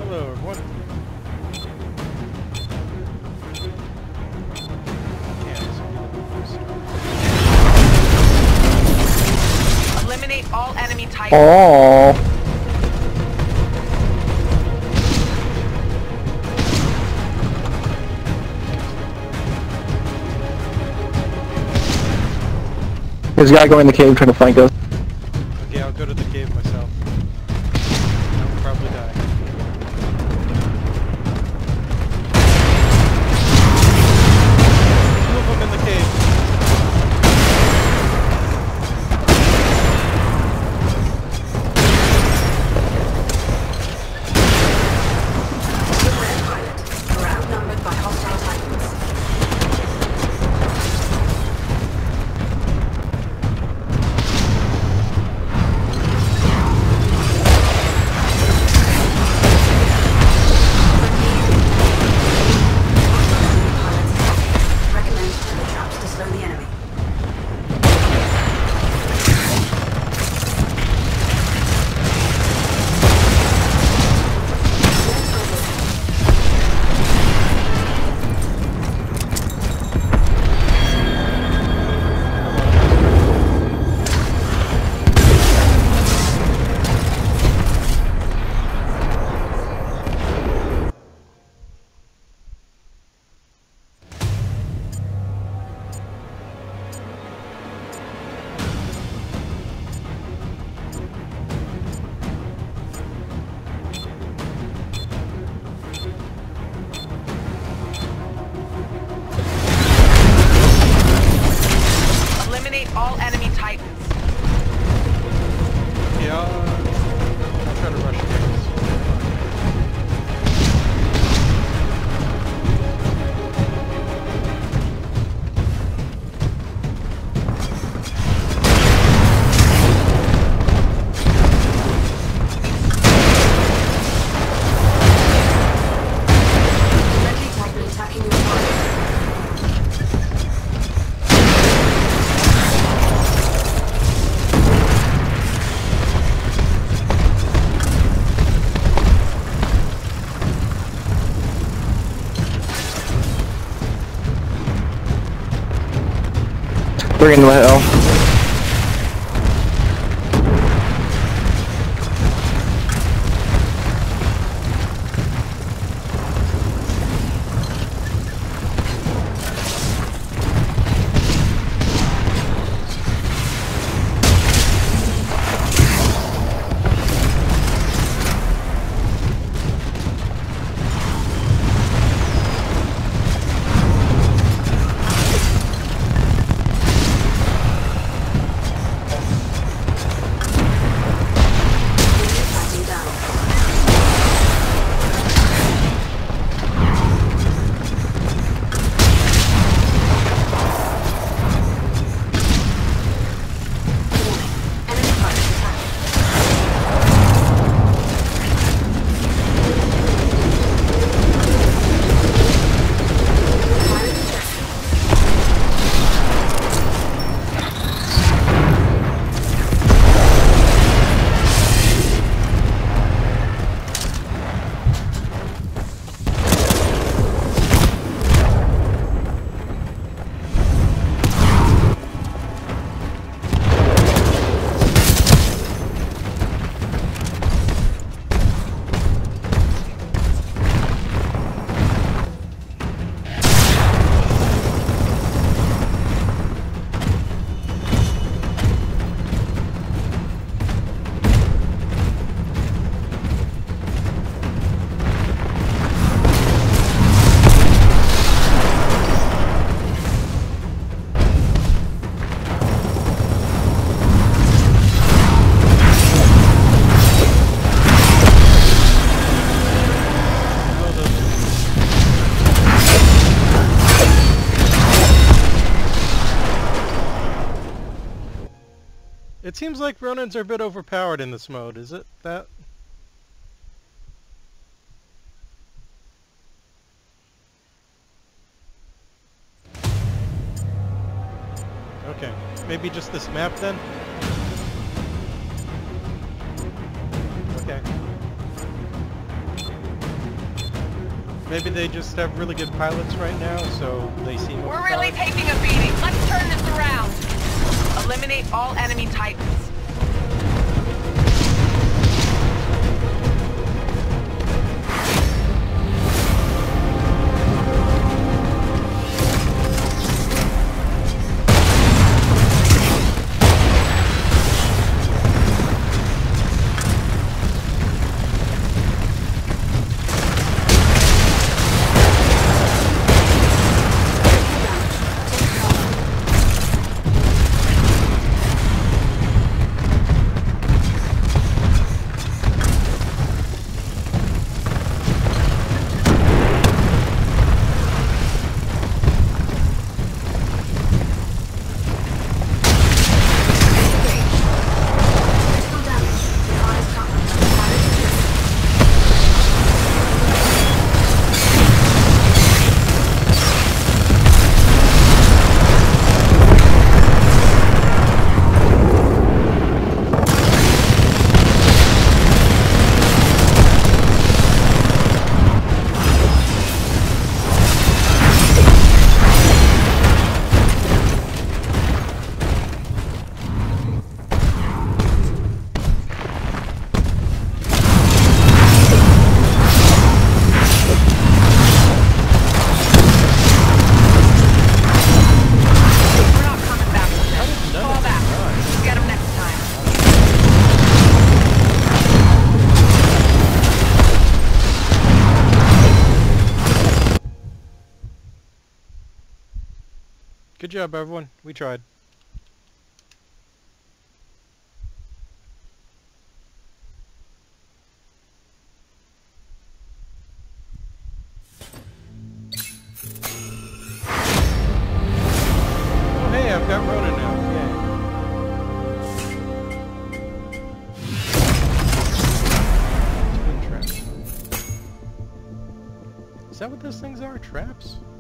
Hello, everyone. Eliminate all enemy types. Oh. There's a guy going in the cave trying to flank us. Okay, I'll go to the cave myself. I will probably die. Two of them in the cave. We're outnumbered by hostile titans. Recommend turret traps to slow the enemy. Eliminate all enemy titans. Yeah, I'll try to rush caves. Friendly titan attacking your target. They're in the hill. Titan down. Enemy titan attack. Pilot ejected. It seems like Ronins are a bit overpowered in this mode, is it that? Okay, maybe just this map then? Okay. Maybe they just have really good pilots right now, so they seem We're really overpowered. taking a beating. Let's turn this around. Eliminate all enemy Titans. Critical damage. Device cover. Pilot ejected. We're not coming back from this. None Fall of them back. died. Get them next time. Good job, everyone. We tried. Oh, hey, I've got Rona now. Yay. Twin traps. Is that what those things are? Traps?